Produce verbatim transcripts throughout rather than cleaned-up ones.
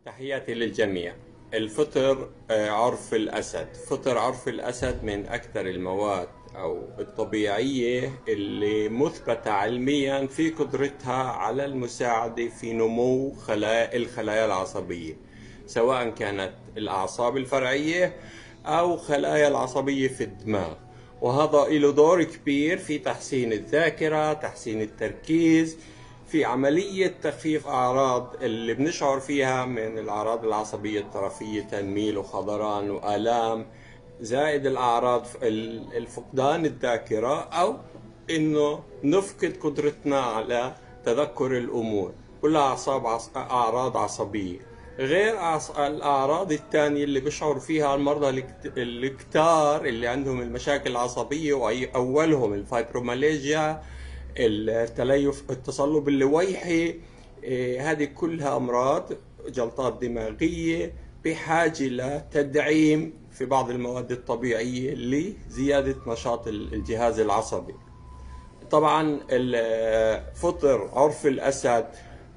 تحياتي للجميع. الفطر آه، عرف الأسد. فطر عرف الأسد من أكثر المواد أو الطبيعية اللي مثبتة علميا في قدرتها على المساعدة في نمو خلايا الخلايا العصبية، سواء كانت الأعصاب الفرعية أو خلايا العصبية في الدماغ. وهذا له دور كبير في تحسين الذاكرة، تحسين التركيز، في عملية تخفيف أعراض اللي بنشعر فيها من الأعراض العصبية الطرفية، تنميل وخضران وآلام، زائد الأعراض الفقدان الذاكرة أو إنه نفقد قدرتنا على تذكر الأمور. كلها أعصاب عص... أعراض عصبية، غير أعص... الأعراض الثانية اللي بيشعر فيها المرضى الكتار اللي عندهم المشاكل العصبية، وأولهم الفايبروماليجيا، التليف، التصلب اللويحي. إيه، هذه كلها أمراض جلطات دماغية بحاجة لتدعيم في بعض المواد الطبيعية لزيادة نشاط الجهاز العصبي. طبعا الفطر عرف الأسد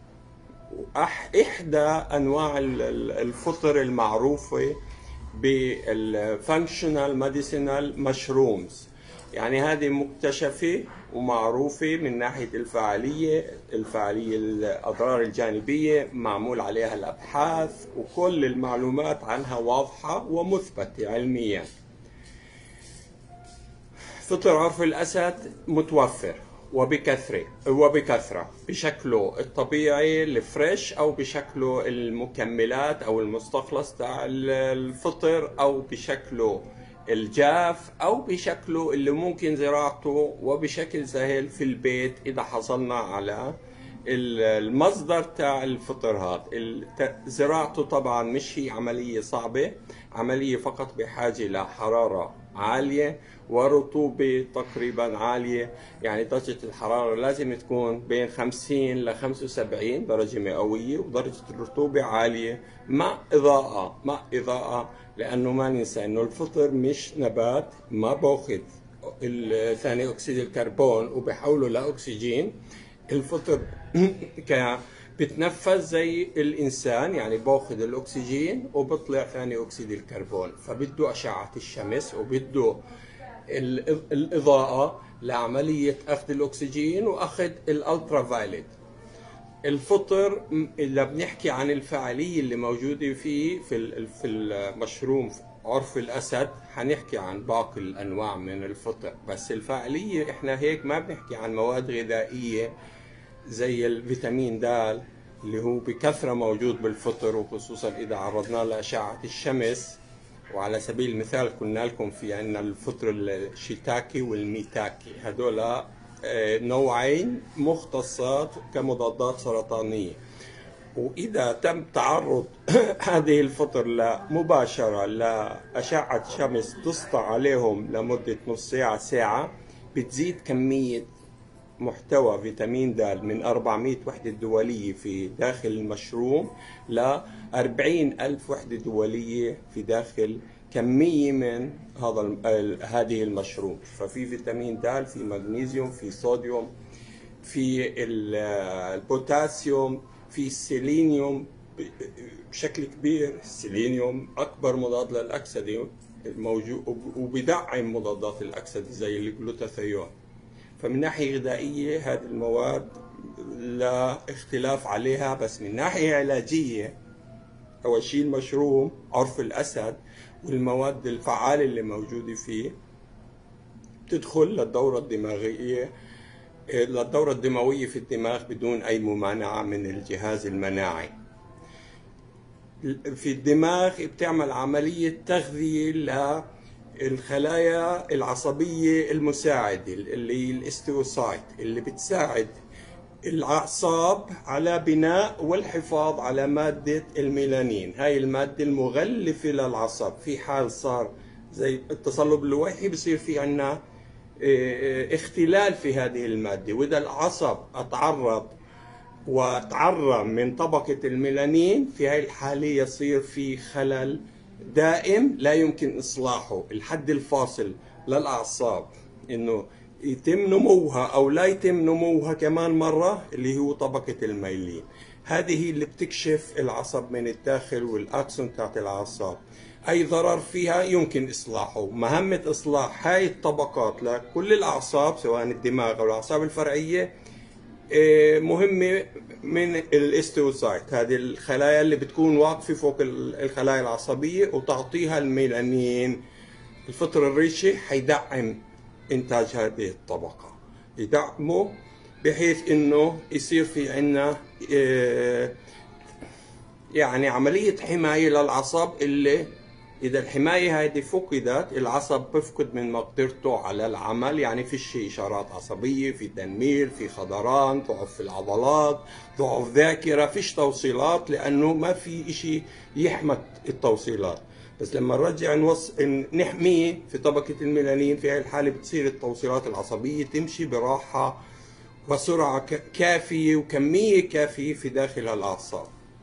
إحدى أنواع الفطر المعروفة بالفانكشنال ميديسينال مشرومز، يعني هذه مكتشفة ومعروفة من ناحية الفعالية الفعالية الأضرار الجانبية، معمول عليها الأبحاث وكل المعلومات عنها واضحة ومثبتة علميا. فطر عرف الأسد متوفر وبكثرة وبكثرة بشكله الطبيعي الفريش، أو بشكله المكملات أو المستخلص تاع الفطر، أو بشكله الجاف، أو بشكله اللي ممكن زراعته وبشكل سهل في البيت إذا حصلنا على المصدر تاع الفطر هذا. زراعته طبعا مش هي عملية صعبة، عملية فقط بحاجة لحرارة عالية ورطوبة تقريبا عالية، يعني درجة الحرارة لازم تكون بين خمسين ل خمسة وسبعين درجة مئوية، ودرجة الرطوبة عالية، مع إضاءة مع إضاءة لأنه ما ننسى إنه الفطر مش نبات، ما باخذ ثاني أكسيد الكربون وبحوله لأكسجين. الفطر بتنفس زي الإنسان، يعني باخذ الأكسجين وبطلع ثاني أكسيد الكربون، فبده أشعة الشمس وبده الإضاءة لعملية أخذ الأكسجين وأخذ الألترا فايلت. الفطر إذا بنحكي عن الفعالية اللي موجودة فيه في في المشروم عرف الأسد، حنحكي عن باقي الأنواع من الفطر، بس الفعالية إحنا هيك ما بنحكي عن مواد غذائية زي الفيتامين د اللي هو بكثرة موجود بالفطر، وخصوصا إذا عرضناه لأشعة الشمس. وعلى سبيل المثال قلنا لكم في عندنا الفطر الشيتاكي والميتاكي، هذولا نوعين مختصات كمضادات سرطانية، وإذا تم تعرض هذه الفطر مباشرة لأشعة شمس تسطع عليهم لمدة نص ساعة ساعة، بتزيد كمية محتوى فيتامين د من أربعمئة وحدة دولية في داخل المشروم ل أربعين ألف وحدة دولية في داخل كمية من هذا هذه المشروم. ففي فيتامين د، في مغنيسيوم، في صوديوم، في البوتاسيوم، في السيلينيوم بشكل كبير. السيلينيوم أكبر مضاد للأكسدة موجود وبدعم مضادات الأكسدة زي الجلوتاثيون. فمن ناحية غذائية هذه المواد لا اختلاف عليها، بس من ناحية علاجية أول شيء المشروم عرف الأسد والمواد الفعالة اللي موجودة فيه تدخل للدورة الدماغية للدورة الدموية في الدماغ بدون أي ممانعة من الجهاز المناعي. في الدماغ بتعمل عملية تغذية للخلايا العصبية المساعدة اللي هي الاستيوسايت، اللي بتساعد الأعصاب على بناء والحفاظ على مادة الميلانين، هاي المادة المغلفة للعصب. في حال صار زي التصلب اللويحي بصير في عنا اختلال في هذه المادة، وإذا العصب اتعرض وتعرم من طبقة الميلانين في هاي الحالة يصير في خلل دائم لا يمكن إصلاحه. الحد الفاصل للأعصاب إنه يتم نموها أو لا يتم نموها كمان مرة اللي هو طبقة الميلين. هذه اللي بتكشف العصب من الداخل والأكسون تاعت الأعصاب. أي ضرر فيها يمكن إصلاحه. مهمة إصلاح هاي الطبقات لكل الأعصاب سواء الدماغ أو الأعصاب الفرعية مهمة من الاستيوسايت، هذه الخلايا اللي بتكون واقفة فوق الخلايا العصبية وتعطيها الميلانين. الفطر الريشي حيدعم إنتاج هذه الطبقة، يدعمه بحيث إنه يصير في عنا يعني عملية حماية للعصب، اللي إذا الحماية هذه فقدت العصب بفقد من مقدرته على العمل. يعني فيش إشارات عصبية، في تنميل، في خضران، ضعف في العضلات، ضعف ذاكرة، فيش توصيلات لأنه ما في إشي يحمي التوصيلات. بس لما نرجع نوص... نحميه في طبقة الميلانين، في هذه الحالة بتصير التوصيلات العصبية تمشي براحة وسرعة كافية وكمية كافية في داخل الأعصاب.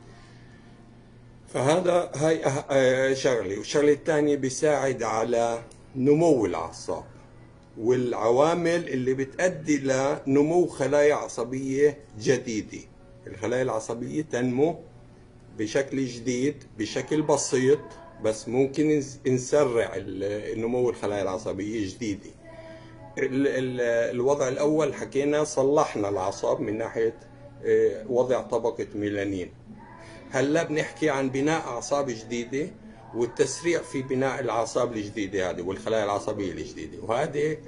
فهذا هاي شغلة. والشغلة الثانية بيساعد على نمو الأعصاب والعوامل اللي بتؤدي لنمو خلايا عصبية جديدة. الخلايا العصبية تنمو بشكل جديد بشكل بسيط، بس ممكن نسرع نمو الخلايا العصبية جديدة. الوضع الأول حكينا صلحنا الأعصاب من ناحية وضع طبقة ميلانين. هلا بنحكي عن بناء أعصاب جديدة والتسريع في بناء الأعصاب الجديدة هذه والخلايا العصبية الجديدة، وهذه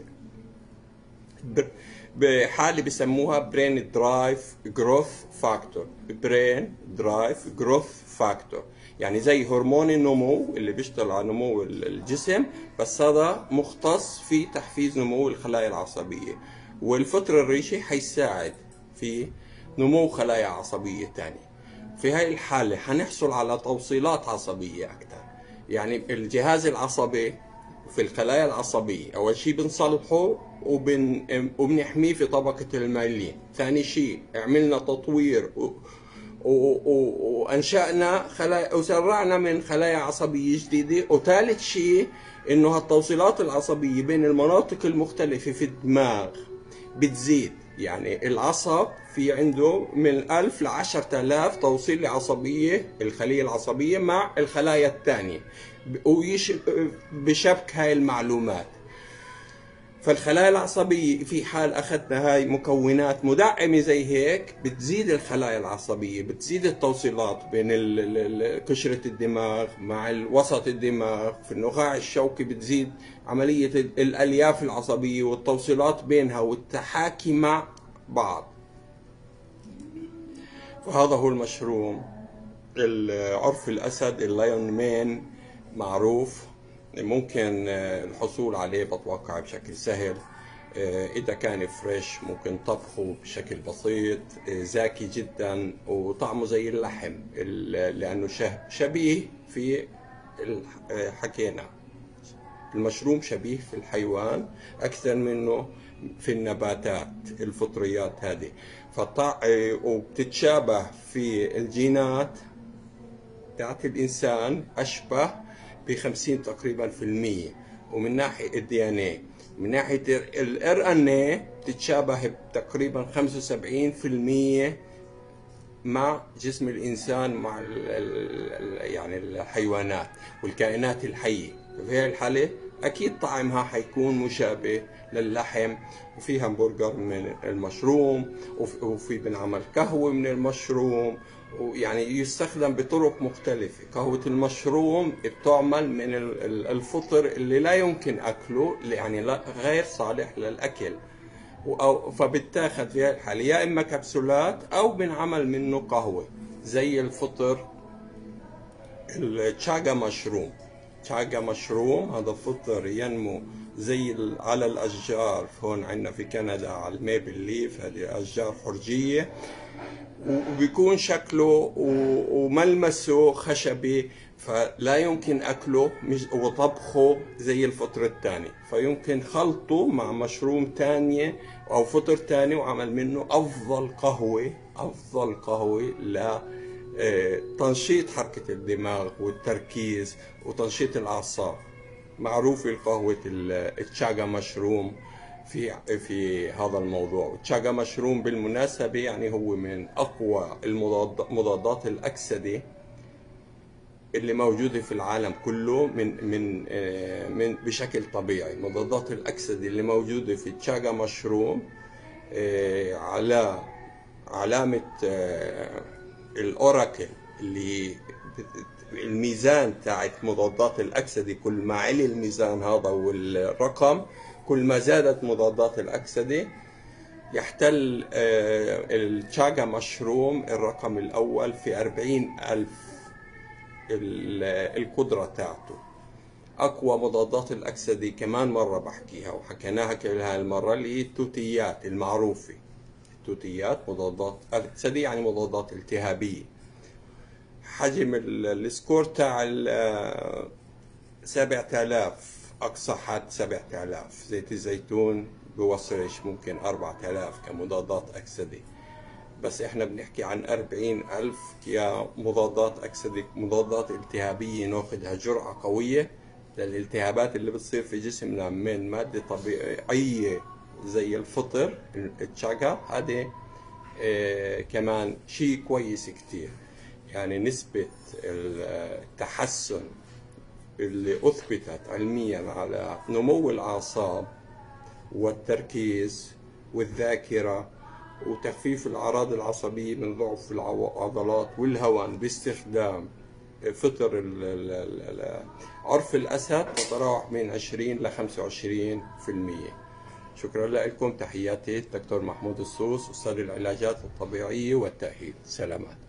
بحالة بسموها برين درايف جروث فاكتور. برين درايف جروث فاكتور يعني زي هرمون النمو اللي بيشتغل على نمو الجسم، بس هذا مختص في تحفيز نمو الخلايا العصبية. والفطر الريشي حيساعد في نمو خلايا عصبية تانية. في هاي الحالة حنحصل على توصيلات عصبية أكثر. يعني الجهاز العصبي في الخلايا العصبية أول شيء بنصلحه وبن... وبنحميه في طبقة الميلين. ثاني شيء عملنا تطوير و... و... و... وأنشأنا خلايا وسرعنا من خلايا عصبية جديدة. وثالث شيء إنه هالتوصيلات العصبية بين المناطق المختلفة في الدماغ بتزيد. يعني العصب في عنده من ألف لعشرة آلاف توصيل عصبية، الخلية العصبية مع الخلايا الثانية، ويش بشبك هاي المعلومات. فالخلايا العصبية في حال أخذنا هاي مكونات مدعمة زي هيك بتزيد الخلايا العصبية، بتزيد التوصيلات بين قشرة الدماغ مع وسط الدماغ في النخاع الشوكي، بتزيد عملية الألياف العصبية والتوصيلات بينها والتحاكي مع بعض. فهذا هو المشروم. عرف الأسد اللايون مان معروف، ممكن الحصول عليه بتوقع بشكل سهل. إذا كان فريش ممكن طبخه بشكل بسيط، زاكي جدا وطعمه زي اللحم لأنه شبيه في حكينا المشروم شبيه في الحيوان أكثر منه في النباتات الفطريات هذه. فطع وبتتشابه في الجينات تاعت الإنسان أشبه بخمسين تقريبا في المية. ومن ناحية الدي ان اي من ناحية الار ان اي تتشابه تقريبا خمسة وسبعين في المية مع جسم الإنسان مع ال ال يعني الحيوانات والكائنات الحية. في هذه الحالة أكيد طعمها حيكون مشابه للحم. وفي همبرجر من المشروم، وفي بنعمل قهوة من المشروم، ويعني يستخدم بطرق مختلفة. قهوة المشروم بتعمل من الفطر اللي لا يمكن أكله، يعني غير صالح للأكل، فبتاخد في هذه الحالة يا إما كبسولات أو بنعمل منه قهوة زي الفطر التشاغا مشروم. تشاغا مشروم هذا فطر ينمو زي على الأشجار. هون عندنا في كندا على الميبل ليف، هذه أشجار حرجية، وبيكون شكله وملمسه خشبي، فلا يمكن أكله وطبخه زي الفطر الثاني. فيمكن خلطه مع مشروم تانية أو فطر تاني وعمل منه أفضل قهوة أفضل قهوة لتنشيط حركة الدماغ والتركيز وتنشيط الأعصاب. معروفة القهوة التشاغا مشروم في في هذا الموضوع. تشاغا مشروم بالمناسبة يعني هو من أقوى المضاد- مضادات الأكسدة اللي موجودة في العالم كله، من من آه، من بشكل طبيعي. مضادات الأكسدة اللي موجودة في تشاغا مشروم آه، على علامة آه، الأوراكل، اللي الميزان تاعت مضادات الأكسدة، كل ما علي الميزان هذا والرقم كل ما زادت مضادات الأكسدة. يحتل آه، التشاغا مشروم الرقم الأول في أربعين ألف ال- القدرة تاعته. أقوى مضادات الأكسدة كمان مرة بحكيها وحكيناها كل هاي المرة، اللي هي التوتيات المعروفة. التوتيات مضادات أكسدة يعني مضادات التهابية. حجم ال- السكور تاع ال- سبعة آلاف، أقصى حد سبعة آلاف. زيت الزيتون بوصلش ممكن أربعة آلاف كمضادات أكسدة، بس إحنا بنحكي عن أربعين ألف كمضادات أكسدة، مضادات التهابية ناخدها جرعة قوية للالتهابات اللي بتصير في جسمنا من مادة طبيعية زي الفطر التشاغا. هذا آه، كمان شيء كويس كتير. يعني نسبة التحسن اللي أثبتت علميا على نمو الأعصاب والتركيز والذاكرة وتخفيف الأعراض العصبية من ضعف العضلات والهوان باستخدام فطر ال- ال- ال- عرف الأسد تتراوح من عشرين ل خمسة وعشرين بالمئة. شكرا لكم. تحياتي الدكتور محمود السوس، أستاذ العلاجات الطبيعية والتأهيل. سلامات.